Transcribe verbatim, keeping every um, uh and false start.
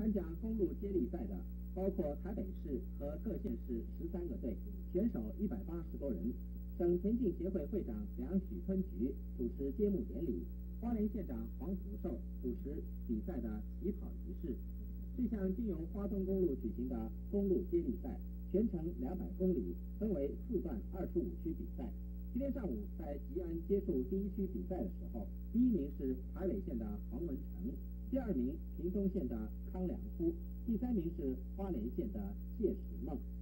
参加公路接力赛的包括台北市和各县市十三个队，选手一百八十多人。省田径协会会长梁许春菊主持揭幕典礼，花莲县长黄福寿主持比赛的起跑仪式。这项经由花东公路举行的公路接力赛，全程两百公里，分为四段二十五区比赛。今天上午在吉安结束第一区比赛的时候，第一名是台北县的黄文成，第二名屏东县的康良夫，第三名是花莲县的谢时梦。